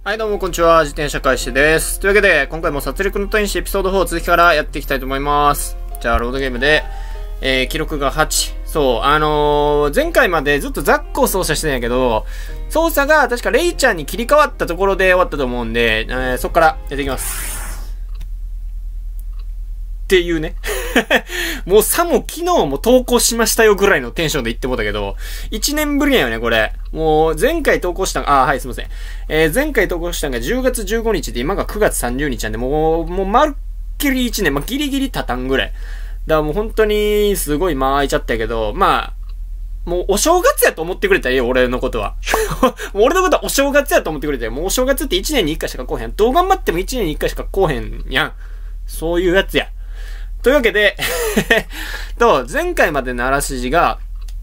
はい、どうも、こんにちは。自転車開始です。というわけで、今回も殺戮の天使エピソード4続きからやっていきたいと思います。じゃあ、ロードゲームで、記録が8。そう、前回までずっとザックを操作してたんやけど、操作が確かレイちゃんに切り替わったところで終わったと思うんで、そっからやっていきます。っていうね。もうさも昨日も投稿しましたよぐらいのテンションで言ってもうたけど、1年ぶりやよね、これ。もう前回投稿したはい、すいません。前回投稿したのが10月15日で、今が9月30日なんで、もうまるっきり1年、ギリギリ経たんぐらい。だからもう本当に、すごい間空いちゃったけど、もうお正月やと思ってくれたらいいよ、俺のことは。俺のことはお正月やと思ってくれたらもうお正月って1年に1回しか来おへん。どう頑張っても1年に1回しか来おへんやん。そういうやつや。というわけで、前回までのあらすじが、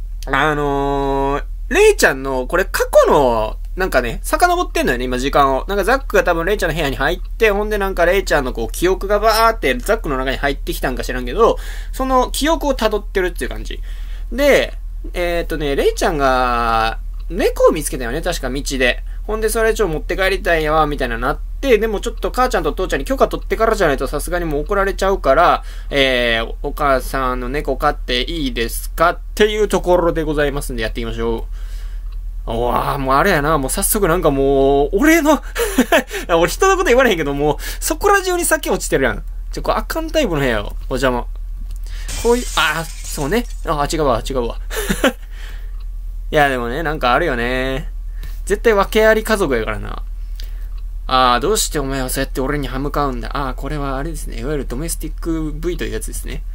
レイちゃんの、これ過去の、なんかね、遡ってんのよね、今時間を。なんかザックが多分レイちゃんの部屋に入って、ほんでなんかレイちゃんのこう記憶がバーってザックの中に入ってきたんか知らんけど、その記憶を辿ってるっていう感じ。で、レイちゃんが、猫を見つけたよね、確か道で。ほんでそれ持って帰りたいやわ、みたいななって、でもちょっと母ちゃんと父ちゃんに許可取ってからじゃないとさすがにもう怒られちゃうから、お母さんの猫飼っていいですかっていうところでございますんでやっていきましょう。うわぁ、もうあれやな、もう早速なんかもう、俺の俺人のこと言われへんけど、もう、そこら中に酒落ちてるやん。これあかんタイプの部屋よ。お邪魔。こういう、そうね。違うわ。いや、でもね、なんかあるよね。絶対訳あり家族やからな。どうしてお前はそうやって俺に歯向かうんだ。これはあれですね。いわゆるドメスティック V というやつですね。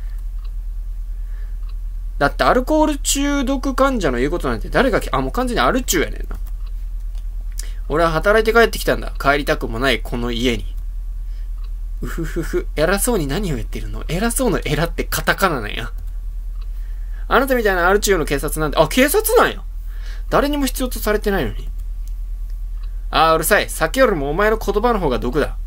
だってアルコール中毒患者の言うことなんて誰がもう完全にアル中やねんな。俺は働いて帰ってきたんだ。帰りたくもないこの家に。うふふふ。偉そうに何を言ってるの？偉そうの偉ってカタカナなんや。あなたみたいなアル中の警察なんて、警察なんや。誰にも必要とされてないのに。うるさい。酒よりもお前の言葉の方が毒だ。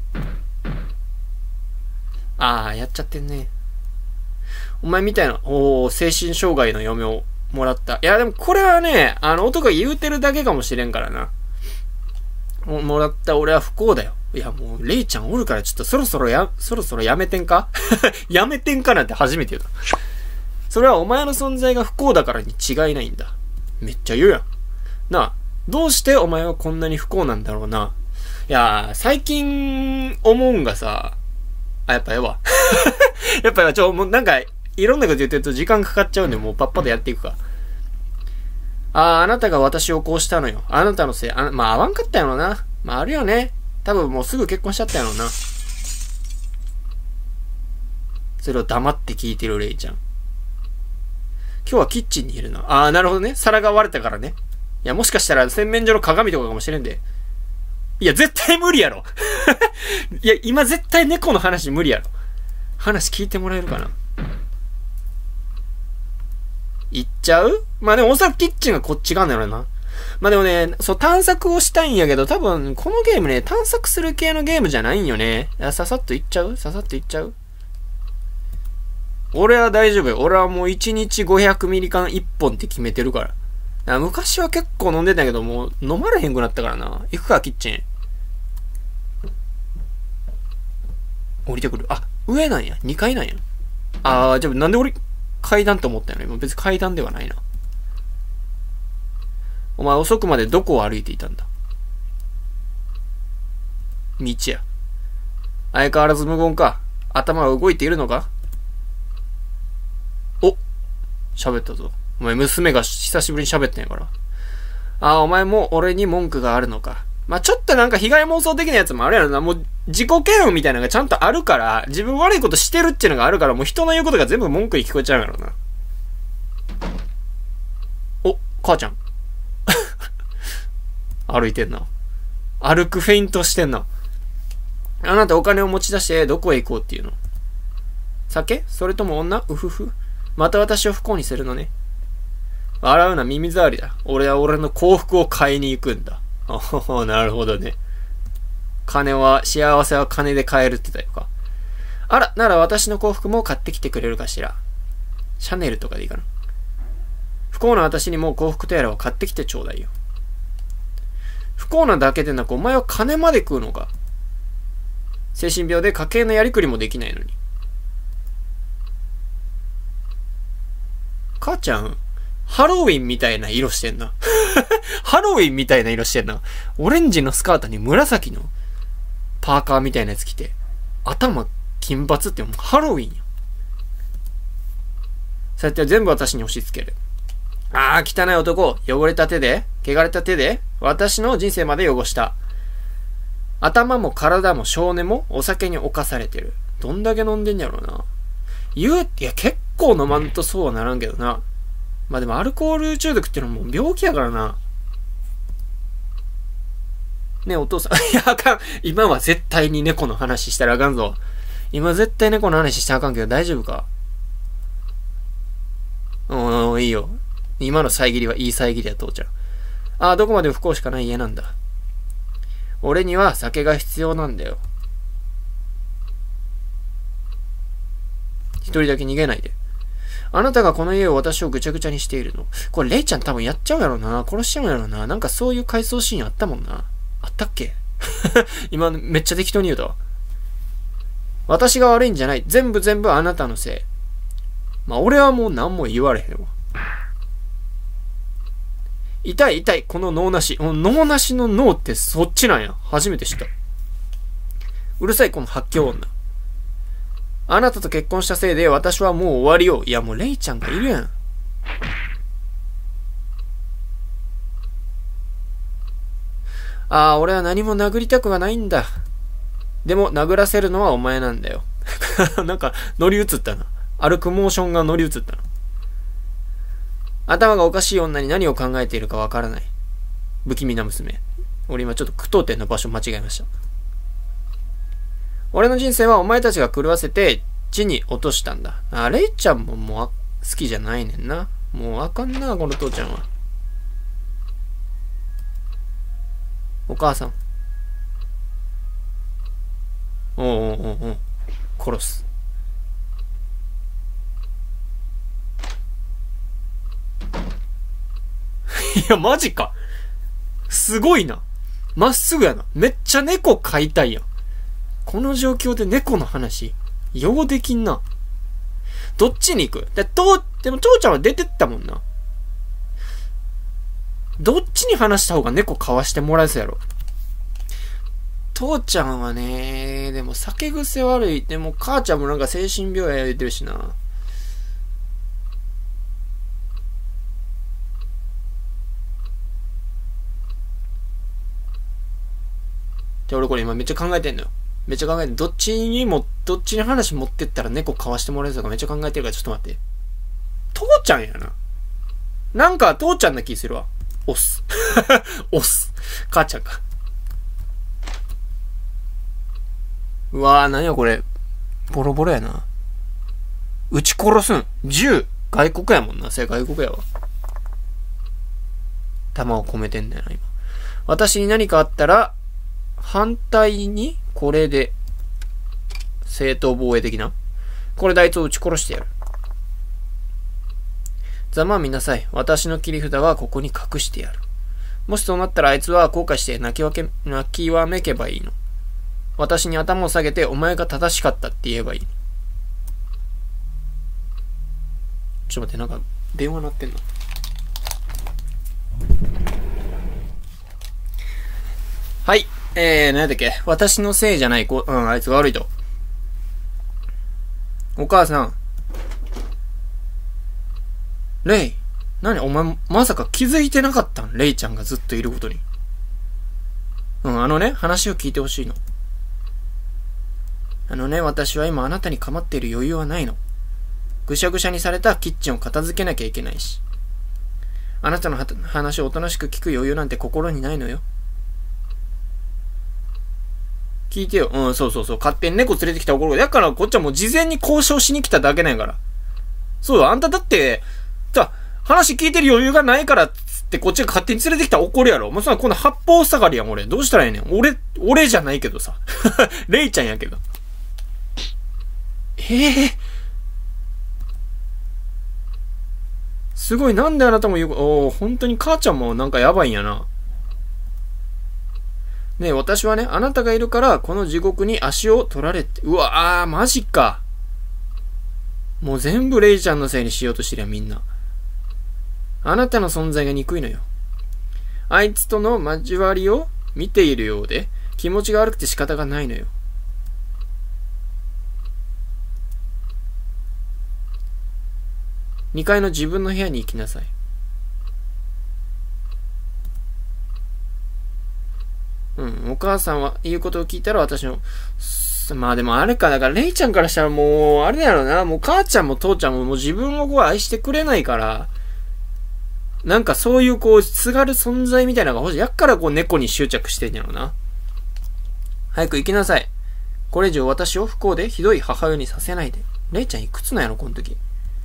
やっちゃってんね。お前みたいな、精神障害の嫁をもらった。いや、でもこれはね、男が言うてるだけかもしれんからな。もらった俺は不幸だよ。いや、もう、レイちゃんおるからちょっとそろそろやめてんかやめてんかなんて初めて言うた。それはお前の存在が不幸だからに違いないんだ。めっちゃ言うやん。なあ、どうしてお前はこんなに不幸なんだろうな。いやー、最近思うんがさ、やっぱやわ。やっぱもうなんか、いろんなこと言ってると時間かかっちゃうんで、もうパッパとやっていくか。あなたが私をこうしたのよ。あなたのせい。合わんかったやろな。あるよね。多分もうすぐ結婚しちゃったやろな。それを黙って聞いてるレイちゃん。今日はキッチンにいるな。なるほどね。皿が割れたからね。いや、もしかしたら洗面所の鏡とかかもしれんで。いや、絶対無理やろ。いや、今絶対猫の話無理やろ。話聞いてもらえるかな。行っちゃう？でもおそらくキッチンがこっち側なのよな。でもね、探索をしたいんやけど、多分、このゲームね、探索する系のゲームじゃないんよね。ささっと行っちゃう俺は大丈夫よ。俺はもう1日500ミリ缶1本って決めてるから。昔は結構飲んでたけど、もう飲まれへんくなったからな。行くか、キッチン。降りてくる。上なんや。2階なんや。じゃあなんで俺、階段と思ったよね。別に階段ではないな。お前遅くまでどこを歩いていたんだ？道や。相変わらず無言か。頭は動いているのか？喋ったぞ。お前娘が久しぶりに喋ったんやから。お前も俺に文句があるのか。ちょっとなんか被害妄想的なやつもあるやろな。もう自己嫌悪みたいなのがちゃんとあるから、自分悪いことしてるっていうのがあるから、もう人の言うことが全部文句に聞こえちゃうやろな。母ちゃん。歩いてんな。歩くフェイントしてんな。あなたお金を持ち出してどこへ行こうっていうの？酒？それとも女？うふふ。また私を不幸にするのね。笑うな、耳障りだ。俺は俺の幸福を買いに行くんだ。なるほどね。幸せは金で買えるって言ったよか。なら私の幸福も買ってきてくれるかしら。シャネルとかでいいかな。不幸な私にも幸福とやらを買ってきてちょうだいよ。 不幸なだけでなく、お前は金まで食うのか。精神病で家計のやりくりもできないのに。母ちゃん、ハロウィンみたいな色してんな。ハロウィンみたいな色してんな。オレンジのスカートに紫のパーカーみたいなやつ着て、頭金髪ってもうハロウィンや。そうやって全部私に押し付ける。ああ、汚い男。汚れた手で、汚れた手で、私の人生まで汚した。頭も体も少年もお酒に侵されてる。どんだけ飲んでんやろうな。いや、結構飲まんとそうはならんけどな。まあでもアルコール中毒っていうのはもう病気やからな。ねえ、お父さん。いや、あかん。今は絶対に猫の話したらあかんぞ。今絶対猫の話したらあかんけど大丈夫か？いいよ。今の遮りはいい遮りや、父ちゃん。ああ、どこまで不幸しかない家なんだ。俺には酒が必要なんだよ。一人だけ逃げないで。あなたがこの家を私をぐちゃぐちゃにしているの。これ、レイちゃん多分やっちゃうやろな。殺しちゃうやろな。なんかそういう回想シーンあったもんな。あったっけ？今めっちゃ適当に言うたわ。私が悪いんじゃない。全部あなたのせい。まあ、俺はもう何も言われへんわ。痛い、この脳なし。脳なしの脳ってそっちなんや。初めて知った。うるさい、この発狂女。あなたと結婚したせいで私はもう終わりよ。いや、もうレイちゃんがいるやん。ああ、俺は何も殴りたくはないんだ。でも、殴らせるのはお前なんだよ。なんか、乗り移ったな。歩くモーションが乗り移ったな。頭がおかしい女に何を考えているかわからない。不気味な娘。俺今ちょっと句読点の場所間違えました。俺の人生はお前たちが狂わせて地に落としたんだ。レイちゃんももう好きじゃないねんな。もうあかんな、この父ちゃんは。お母さん。おう。殺す。いや、マジか。すごいな。まっすぐやな。めっちゃ猫飼いたいやん。この状況で猫の話、ようできんな。どっちに行く？でも父ちゃんは出てったもんな。どっちに話した方が猫飼わしてもらえそうやろ。父ちゃんはね、でも酒癖悪い。でも母ちゃんもなんか精神病や言ってるしな。で、俺これ今めっちゃ考えてんのよ。めっちゃ考えてんの。どっちに話持ってったら猫飼わしてもらえそうかめっちゃ考えてるからちょっと待って。父ちゃんやな。なんか父ちゃんな気するわ。オス。オス。母ちゃんか。うわぁ、何やこれ。ボロボロやな。撃ち殺すん。銃。外国やもんな。外国やわ。弾を込めてんだよな、今。私に何かあったら、反対に、これで、正当防衛的な。これであいつを撃ち殺してやる。ざまあ見なさい。私の切り札はここに隠してやる。もしそうなったらあいつは後悔して泣きわめけばいいの。私に頭を下げてお前が正しかったって言えばいい。ちょっと待って、なんか電話鳴ってんの。はい。何だっけ？私のせいじゃない。あいつが悪いと。お母さん。レイ。何？お前、まさか気づいてなかったん？レイちゃんがずっといることに。話を聞いてほしいの。私は今あなたに構っている余裕はないの。ぐしゃぐしゃにされたキッチンを片付けなきゃいけないし。あなたの話をおとなしく聞く余裕なんて心にないのよ。聞いてよ。そう。勝手に猫連れてきた怒る。だからこっちはもう事前に交渉しに来ただけなんやから。そうだ、あんただって、話聞いてる余裕がないからっつってこっちが勝手に連れてきた怒るやろ。もうこんな八方塞がりやん、俺。どうしたらいいねん。俺じゃないけどさ。レイちゃんやけど。すごい、なんであなたも本当に母ちゃんもなんかやばいんやな。 ねえ、私はね、あなたがいるから、この地獄に足を取られて、うわマジか。もう全部レイちゃんのせいにしようとしてるやん、みんな。あなたの存在が憎いのよ。あいつとの交わりを見ているようで、気持ちが悪くて仕方がないのよ。2階の自分の部屋に行きなさい。お母さんは言うことを聞いたら私の、まあでもあれか、だからレイちゃんからしたらもう、あれだよな、もう母ちゃんも父ちゃんももう自分をこう愛してくれないから、なんかそういうこう、すがる存在みたいなのが欲しい。やっからこう猫に執着してんやろな。早く行きなさい。これ以上私を不幸でひどい母親にさせないで。レイちゃんいくつなんやろ、この時。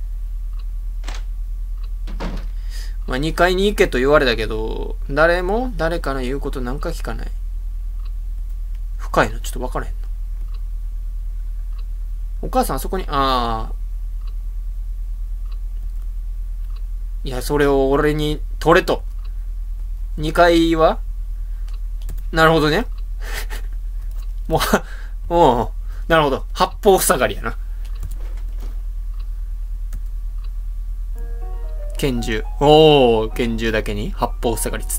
まあ2階に行けと言われたけど、誰も誰かの言うことなんか聞かない。深いのちょっと分からへんの。お母さんあそこに、いや、それを俺に取れと。2階はなるほどね。もう、なるほど。八方塞がりやな。拳銃。拳銃だけに八方塞がりつって。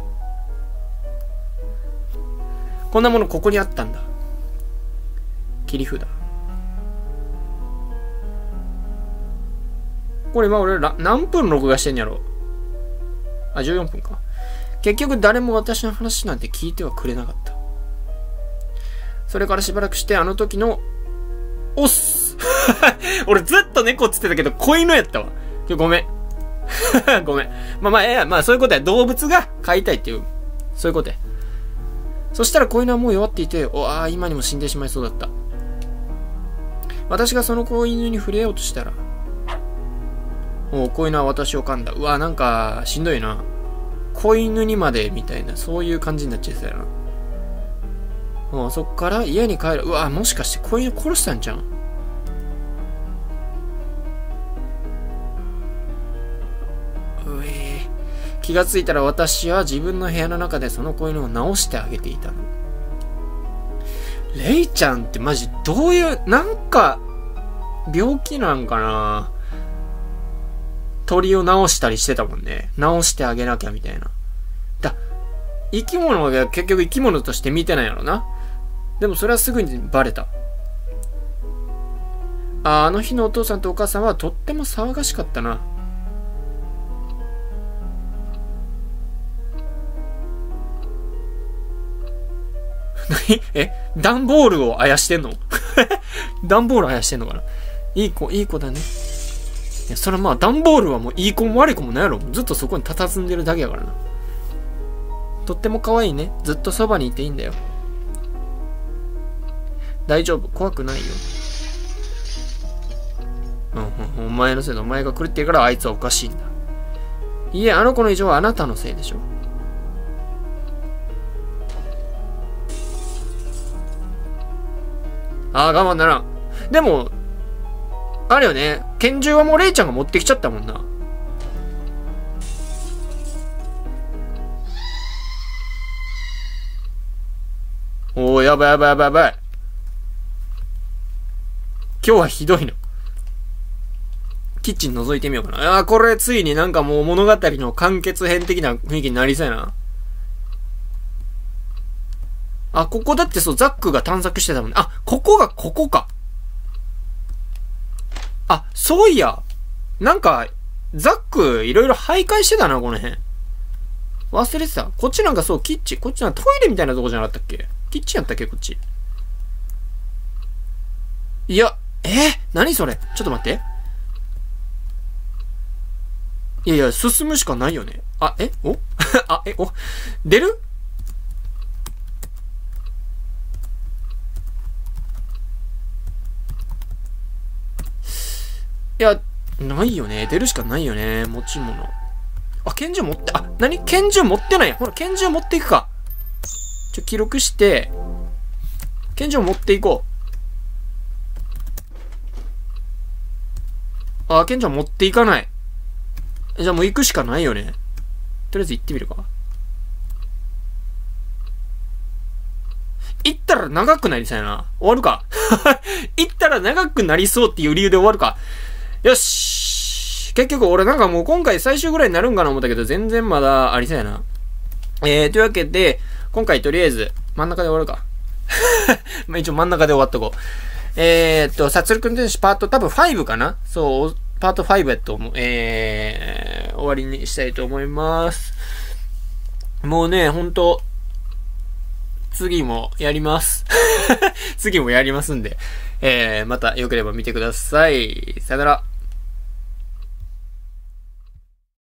こんなものここにあったんだ。切り札。これ今俺何分録画してんやろ。14分か。結局誰も私の話なんて聞いてはくれなかった。それからしばらくしてあの時の、おっす俺ずっと猫っつってたけど子犬やったわ。ごめん。ごめん。まあそういうことや。動物が飼いたいっていう、そういうことや。そしたら子犬はもう弱っていて、今にも死んでしまいそうだった。私がその子犬に触れようとしたら、子犬は私を噛んだ。なんかしんどいな。子犬にまでみたいな、そういう感じになっちゃってたよな。そっから家に帰る。もしかして子犬殺したんじゃん。気がついたら私は自分の部屋の中でその子犬を治してあげていたの。レイちゃんってマジどういう、なんか病気なんかな。鳥を治したりしてたもんね。治してあげなきゃみたいな。生き物が結局生き物として見てないやろな。でもそれはすぐにバレた。あの日のお父さんとお母さんはとっても騒がしかったな。段ボールをあやしてんの段ボールあやしてんのかな。いい子だね。いや、それ段ボールはもういい子も悪い子もないやろ。ずっとそこに佇んでるだけやからな。とっても可愛いね。ずっとそばにいていいんだよ。大丈夫。怖くないよ。お前のせいでお前が狂ってるからあいつはおかしいんだ。いえ、あの子の異常はあなたのせいでしょ。我慢ならん。でも、あれよね。拳銃はもうレイちゃんが持ってきちゃったもんな。やばい。今日はひどいの。キッチン覗いてみようかな。これついになんかもう物語の完結編的な雰囲気になりそうやな。ここだってそう、ザックが探索してたもんね。ここか。そういや。なんか、ザックいろいろ徘徊してたな、この辺。忘れてた。こっちなんかそう、キッチン。こっちなんかトイレみたいなとこじゃなかったっけ？キッチンやったっけ、こっち。いや、何それ？ちょっと待って。いや、進むしかないよね。出る？いや、ないよね。出るしかないよね。持ち物。拳銃持って、拳銃持ってない。ほら、拳銃持っていくか。記録して、拳銃持っていこう。拳銃持っていかない。じゃあもう行くしかないよね。とりあえず行ってみるか。 行ったら長くなりそうやな。終わるか。行ったら長くなりそうっていう理由で終わるか。よし。結局俺なんかもう今回最終ぐらいになるんかな思ったけど、全然まだありそうやな。というわけで、今回とりあえず真ん中で終わるか。まあ一応真ん中で終わっとこう。サツルくん天使パート多分5かな？そう、パート5やと思う。終わりにしたいと思います。もうね、ほんと、次もやります。次もやりますんで、また良ければ見てください。さよなら。